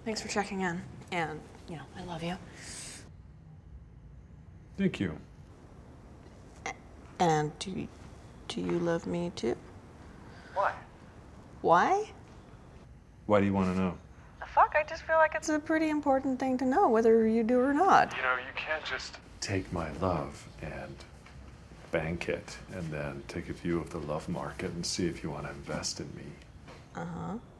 Thanks for checking in. And, I love you. Thank you. And do you love me too? Why? Why? Why do you want to know? The fuck? I just feel like it's a pretty important thing to know, whether you do or not. You know, you can't just take my love and bank it and then take a view of the love market and see if you want to invest in me. Uh-huh.